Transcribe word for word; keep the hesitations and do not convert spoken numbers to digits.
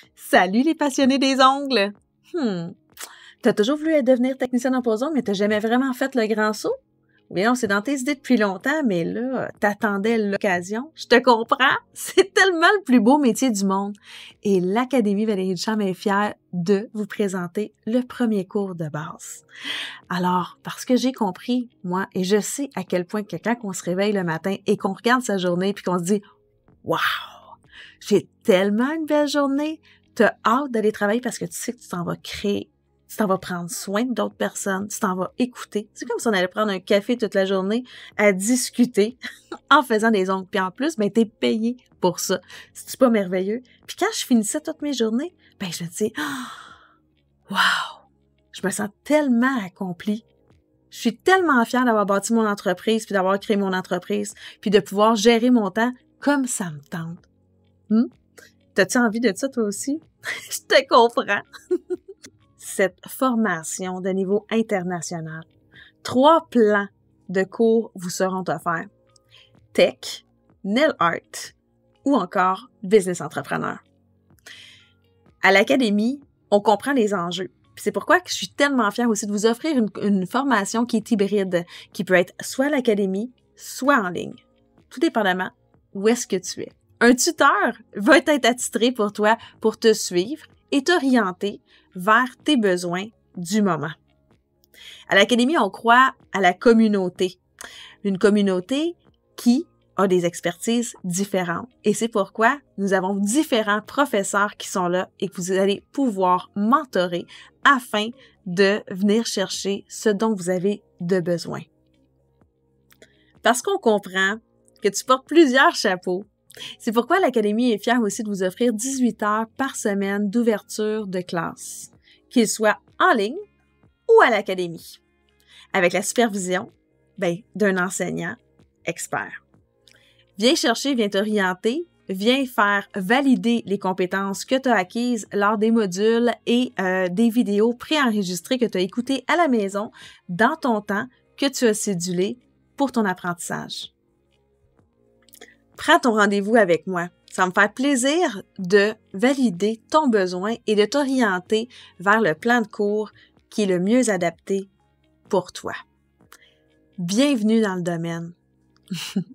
Salut les passionnés des ongles! Hmm. T'as toujours voulu devenir technicienne en pose ongles, mais t'as jamais vraiment fait le grand saut? Oui, non, c'est dans tes idées depuis longtemps, mais là, t'attendais l'occasion. Je te comprends. C'est tellement le plus beau métier du monde. Et l'Académie Valérie Ducharme est fière de vous présenter le premier cours de base. Alors, parce que j'ai compris, moi, et je sais à quel point que quand on se réveille le matin et qu'on regarde sa journée puis qu'on se dit « Wow! J'ai tellement une belle journée! » T'as hâte d'aller travailler parce que tu sais que tu t'en vas créer. Tu t'en vas prendre soin d'autres personnes, tu t'en vas écouter. C'est comme si on allait prendre un café toute la journée à discuter en faisant des ongles. Puis en plus, ben t'es payé pour ça. C'est pas merveilleux? Puis quand je finissais toutes mes journées, ben je me dis oh, « Wow! Je me sens tellement accomplie. Je suis tellement fière d'avoir bâti mon entreprise, puis d'avoir créé mon entreprise, puis de pouvoir gérer mon temps comme ça me tente. Hmm? T'as-tu envie de ça toi aussi? Je te comprends! Cette formation de niveau international. Trois plans de cours vous seront offerts. Tech, nail art ou encore business entrepreneur. À l'Académie, on comprend les enjeux. C'est pourquoi je suis tellement fière aussi de vous offrir une, une formation qui est hybride, qui peut être soit à l'Académie, soit en ligne. Tout dépendamment où est-ce que tu es. Un tuteur va être attitré pour toi pour te suivre et t'orienter vers tes besoins du moment. À l'Académie, on croit à la communauté. Une communauté qui a des expertises différentes. Et c'est pourquoi nous avons différents professeurs qui sont là et que vous allez pouvoir mentorer afin de venir chercher ce dont vous avez de besoin. Parce qu'on comprend que tu portes plusieurs chapeaux. C'est pourquoi l'Académie est fière aussi de vous offrir dix-huit heures par semaine d'ouverture de classe, qu'il soit en ligne ou à l'Académie, avec la supervision ben, d'un enseignant expert. Viens chercher, viens t'orienter, viens faire valider les compétences que tu as acquises lors des modules et euh, des vidéos préenregistrées que tu as écoutées à la maison dans ton temps que tu as cédulé pour ton apprentissage. Prends ton rendez-vous avec moi. Ça va me faire plaisir de valider ton besoin et de t'orienter vers le plan de cours qui est le mieux adapté pour toi. Bienvenue dans le domaine.